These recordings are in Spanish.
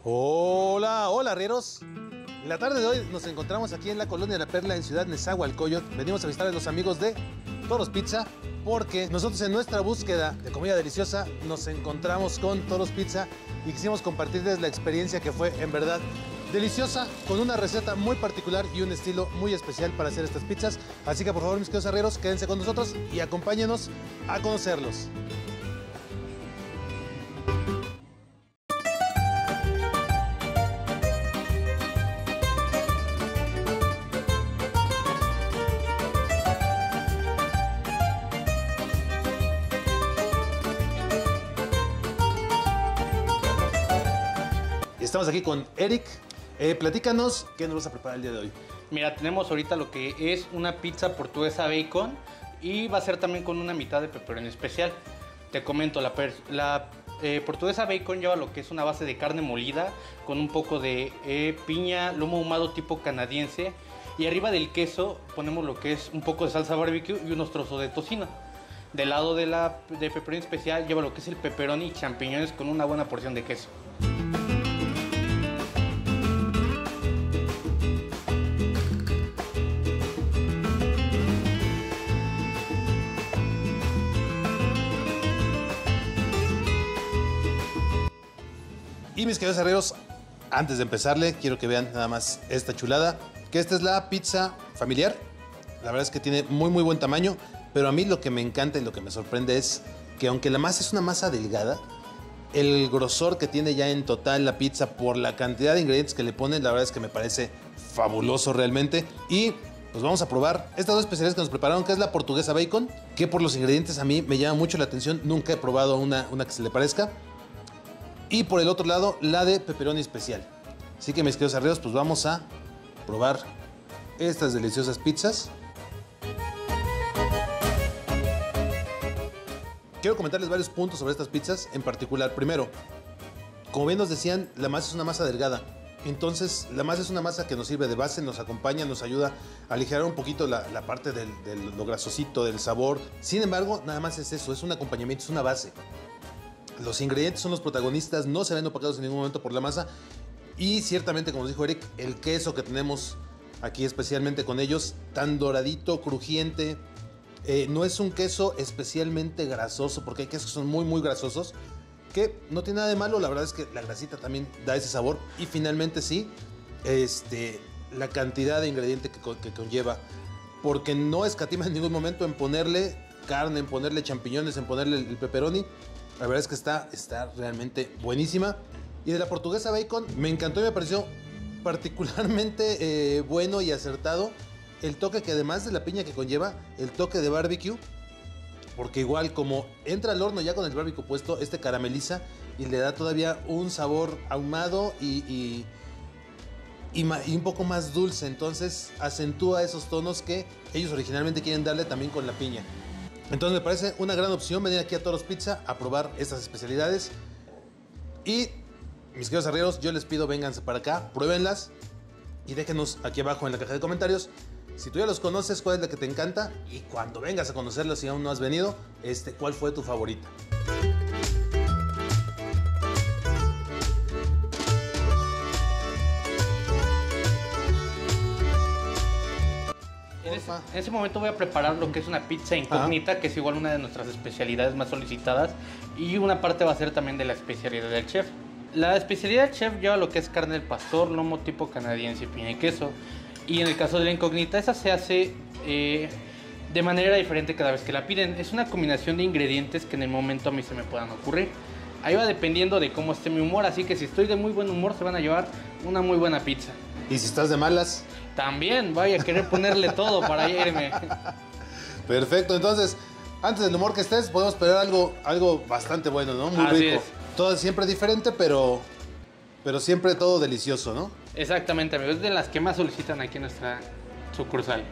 Hola, hola, arrieros. En la tarde de hoy nos encontramos aquí en la colonia La Perla, en Ciudad Nezahualcóyotl. Venimos a visitar a los amigos de Toros Pizza porque nosotros en nuestra búsqueda de comida deliciosa nos encontramos con Toros Pizza y quisimos compartirles la experiencia que fue en verdad deliciosa, con una receta muy particular y un estilo muy especial para hacer estas pizzas. Así que por favor, mis queridos arrieros, quédense con nosotros y acompáñenos a conocerlos. Estamos aquí con Eric. Platícanos qué nos vas a preparar el día de hoy. Mira, tenemos ahorita lo que es una pizza portuguesa bacon y va a ser también con una mitad de pepperoni especial. Te comento, la portuguesa bacon lleva lo que es una base de carne molida con un poco de piña, lomo ahumado tipo canadiense, y arriba del queso ponemos lo que es un poco de salsa barbecue y unos trozos de tocino. Del lado de pepperoni especial lleva lo que es el pepperoni y champiñones con una buena porción de queso. Y mis queridos arrieros, antes de empezarle, quiero que vean nada más esta chulada, que esta es la pizza familiar. La verdad es que tiene muy buen tamaño, pero a mí lo que me encanta y lo que me sorprende es que aunque la masa es una masa delgada, el grosor que tiene ya en total la pizza por la cantidad de ingredientes que le ponen, la verdad es que me parece fabuloso realmente. Y pues vamos a probar estas dos especialidades que nos prepararon, que es la portuguesa bacon, que por los ingredientes a mí me llama mucho la atención. Nunca he probado una que se le parezca. Y por el otro lado, la de pepperoni especial. Así que mis queridos arrieros, pues vamos a probar estas deliciosas pizzas. Quiero comentarles varios puntos sobre estas pizzas en particular. Primero, como bien nos decían, la masa es una masa delgada. Entonces, la masa es una masa que nos sirve de base, nos acompaña, nos ayuda a aligerar un poquito la parte de lo grasosito, del sabor. Sin embargo, nada más es eso, es un acompañamiento, es una base. Los ingredientes son los protagonistas, no se ven opacados en ningún momento por la masa. Y ciertamente, como nos dijo Eric, el queso que tenemos aquí especialmente con ellos, tan doradito, crujiente. No es un queso especialmente grasoso, porque hay quesos que son muy grasosos, que no tiene nada de malo. La verdad es que la grasita también da ese sabor. Y finalmente sí, la cantidad de ingrediente que conlleva, porque no escatima en ningún momento en ponerle carne, en ponerle champiñones, en ponerle el pepperoni. La verdad es que está realmente buenísima. Y de la portuguesa bacon me encantó y me pareció particularmente bueno y acertado el toque que, además de la piña que conlleva, el toque de barbecue, porque igual como entra al horno ya con el barbecue puesto, carameliza y le da todavía un sabor ahumado y un poco más dulce. Entonces acentúa esos tonos que ellos originalmente quieren darle también con la piña. Entonces me parece una gran opción venir aquí a Toros Pizza a probar estas especialidades. Y mis queridos arrieros, yo les pido, vénganse para acá, pruébenlas y déjenos aquí abajo en la caja de comentarios si tú ya los conoces, cuál es la que te encanta, y cuando vengas a conocerlos, si aún no has venido, cuál fue tu favorita. En ese momento voy a preparar lo que es una pizza incógnita, que es igual una de nuestras especialidades más solicitadas, y una parte va a ser también de la especialidad del chef. La especialidad del chef lleva lo que es carne del pastor, lomo tipo canadiense, piña y queso. Y en el caso de la incógnita, esa se hace de manera diferente cada vez que la piden. Es una combinación de ingredientes que en el momento a mí se me puedan ocurrir. Ahí va dependiendo de cómo esté mi humor, así que si estoy de muy buen humor se van a llevar una muy buena pizza. ¿Y si estás de malas? También voy a querer ponerle todo para irme. Perfecto, entonces, antes del humor que estés, podemos esperar algo bastante bueno, ¿no? Muy Así rico. es. Todo siempre diferente, pero siempre todo delicioso, ¿no? Exactamente, amigos, es de las que más solicitan aquí en nuestra sucursal.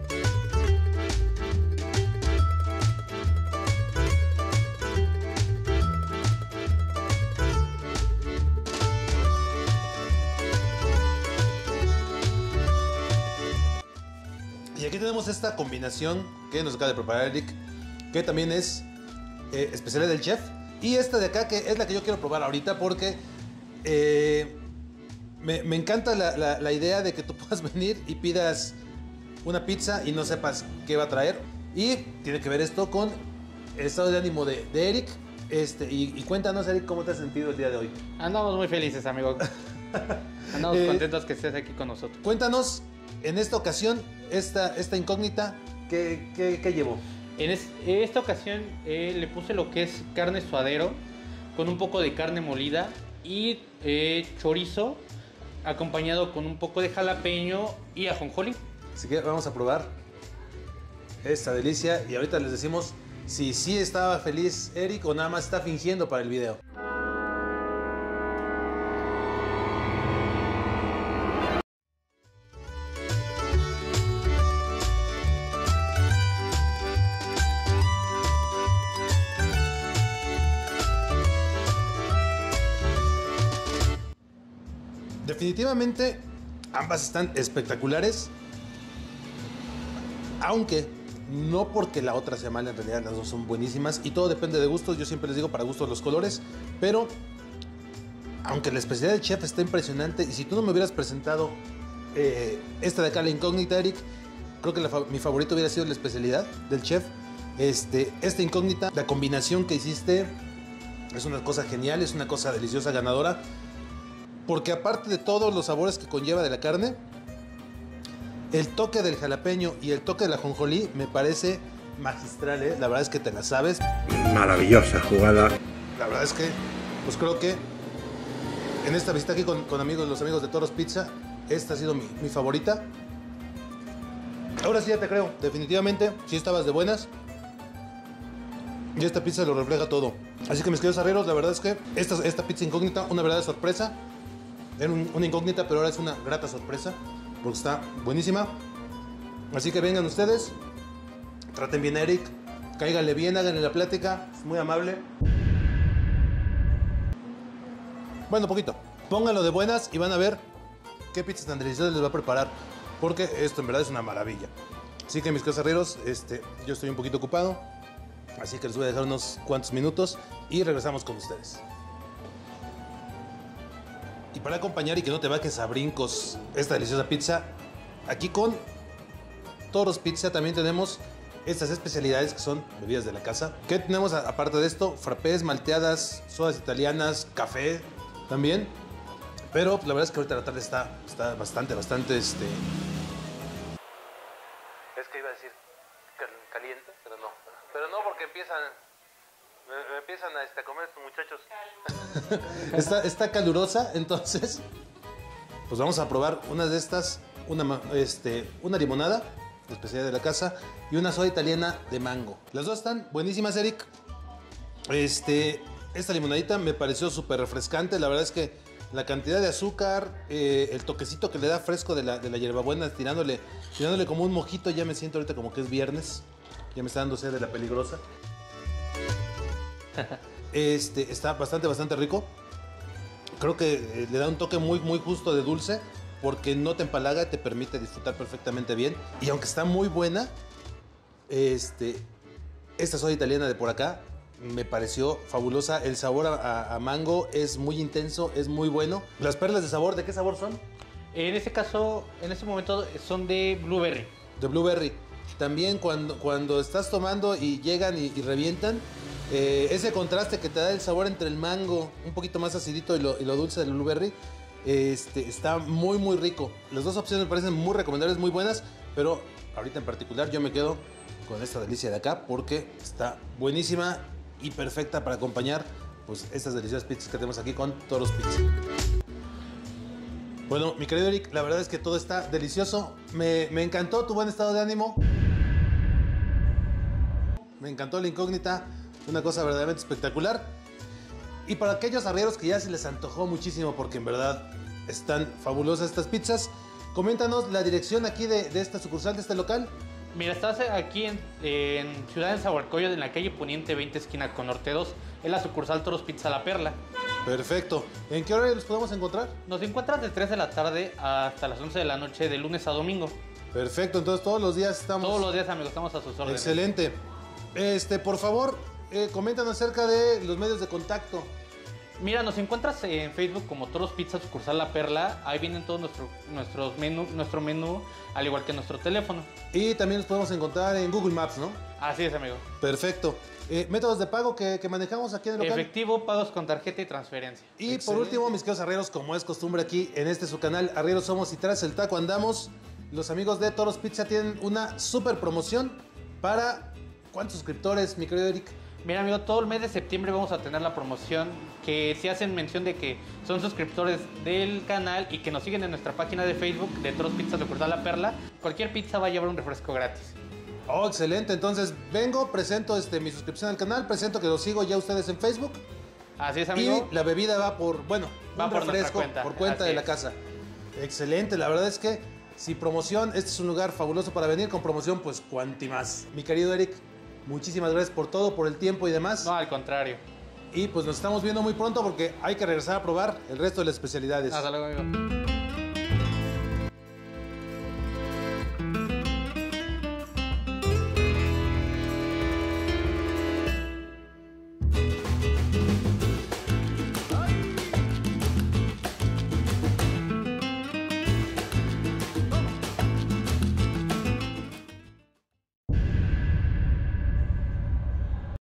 Y aquí tenemos esta combinación que nos acaba de preparar Eric, que también es especialidad del chef. Y esta de acá, que es la que yo quiero probar ahorita, porque Me encanta la idea de que tú puedas venir y pidas una pizza y no sepas qué va a traer. Y tiene que ver esto con el estado de ánimo de Eric. Y cuéntanos, Eric, ¿cómo te has sentido el día de hoy? Andamos muy felices, amigo. Andamos contentos que estés aquí con nosotros. Cuéntanos, en esta ocasión, esta incógnita, ¿qué llevó? En esta ocasión le puse lo que es carne suadero con un poco de carne molida y chorizo acompañado con un poco de jalapeño y ajonjolí. Así que vamos a probar esta delicia y ahorita les decimos si sí estaba feliz Eric o nada más está fingiendo para el video. Definitivamente ambas están espectaculares, aunque no porque la otra sea mala, en realidad las dos son buenísimas y todo depende de gustos. Yo siempre les digo, para gustos los colores, pero aunque la especialidad del chef está impresionante y si tú no me hubieras presentado esta de acá, la incógnita, Eric, creo que mi favorito hubiera sido la especialidad del chef. Esta incógnita, la combinación que hiciste es una cosa genial, es una cosa deliciosa, ganadora. Porque aparte de todos los sabores que conlleva de la carne, el toque del jalapeño y el toque del ajonjolí me parece magistral, ¿eh? La verdad es que te la sabes. Maravillosa jugada. La verdad es que, pues creo que en esta visita aquí con los amigos de Toros Pizza, esta ha sido mi favorita. Ahora sí ya te creo, definitivamente, sí estabas de buenas. Y esta pizza lo refleja todo. Así que mis queridos arrieros, la verdad es que esta pizza incógnita, una verdadera sorpresa. Era una incógnita, pero ahora es una grata sorpresa, porque está buenísima. Así que vengan ustedes, traten bien a Eric, cáiganle bien, háganle la plática, es muy amable. Bueno, poquito. Pónganlo de buenas y van a ver qué pizzas tan deliciosas les va a preparar, porque esto en verdad es una maravilla. Así que mis queridos arrieros, yo estoy un poquito ocupado, así que les voy a dejar unos cuantos minutos y regresamos con ustedes. Y para acompañar y que no te bajes a brincos esta deliciosa pizza, aquí con Toros Pizza también tenemos estas especialidades que son bebidas de la casa. ¿Qué tenemos aparte de esto? Frappés, malteadas, sodas italianas, café también. Pero la verdad es que ahorita la tarde está bastante. Es que iba a decir caliente, pero no. Pero no, porque empiezan a comer estos muchachos. Está calurosa, entonces pues vamos a probar una de estas, una limonada, especialidad de la casa, y una soda italiana de mango. Las dos están buenísimas, Eric. Esta limonadita me pareció súper refrescante. La verdad es que la cantidad de azúcar, el toquecito que le da fresco de la hierbabuena, tirándole como un mojito. Ya me siento ahorita como que es viernes. Ya me está dando sed de la peligrosa. Está bastante rico. Creo que le da un toque muy justo de dulce, porque no te empalaga, te permite disfrutar perfectamente bien. Y aunque está muy buena, esta soda italiana de por acá me pareció fabulosa. El sabor a mango es muy intenso, es muy bueno. Las perlas de sabor, ¿de qué sabor son? En este caso, en este momento son de blueberry. De blueberry. También cuando estás tomando y llegan y revientan, ese contraste que te da el sabor entre el mango, un poquito más acidito, y lo dulce del blueberry, está muy rico. Las dos opciones me parecen muy recomendables, muy buenas, pero ahorita en particular yo me quedo con esta delicia de acá porque está buenísima y perfecta para acompañar pues estas deliciosas pizzas que tenemos aquí con Toros Pizza. Bueno, mi querido Eric, la verdad es que todo está delicioso. Me encantó tu buen estado de ánimo. Me encantó la incógnita. Una cosa verdaderamente espectacular. Y para aquellos arrieros que ya se les antojó muchísimo, porque en verdad están fabulosas estas pizzas, coméntanos la dirección aquí de esta sucursal, de este local. Mira, estás aquí en Ciudad del Zahualcóyotl, en la calle Poniente 20, esquina con Norte 2. Es la sucursal Toros Pizza La Perla. Perfecto. ¿En qué hora los podemos encontrar? Nos encuentras de 3 de la tarde hasta las 11 de la noche, de lunes a domingo. Perfecto, entonces todos los días estamos... Todos los días, amigos, estamos a sus órdenes. Excelente. Por favor, coméntanos acerca de los medios de contacto. Mira, nos encuentras en Facebook como Toros Pizza Sucursal La Perla. Ahí vienen todos nuestro menú, al igual que nuestro teléfono. Y también nos podemos encontrar en Google Maps, ¿no? Así es, amigo. Perfecto. Métodos de pago que manejamos aquí en el local. Efectivo, pagos con tarjeta y transferencia. Y por último, mis queridos arrieros, como es costumbre aquí en su canal, Arrieros Somos y Tras el Taco Andamos, los amigos de Toros Pizza tienen una super promoción para... ¿Cuántos suscriptores, mi querido Eric? Mira, amigo, todo el mes de septiembre vamos a tener la promoción que si hacen mención de que son suscriptores del canal y que nos siguen en nuestra página de Facebook de Toros Pizza Sucursal La Perla, cualquier pizza va a llevar un refresco gratis. Oh, excelente. Entonces vengo, presento mi suscripción al canal, presento que los sigo ya ustedes en Facebook. Así es, amigo. Y la bebida va por, bueno, va un por refresco cuenta. por cuenta de la casa. Excelente, la verdad es que sin promoción, este es un lugar fabuloso para venir, con promoción pues cuanti más. Mi querido Eric, muchísimas gracias por todo, por el tiempo y demás. No, al contrario. Y pues nos estamos viendo muy pronto porque hay que regresar a probar el resto de las especialidades. Hasta luego, amigo.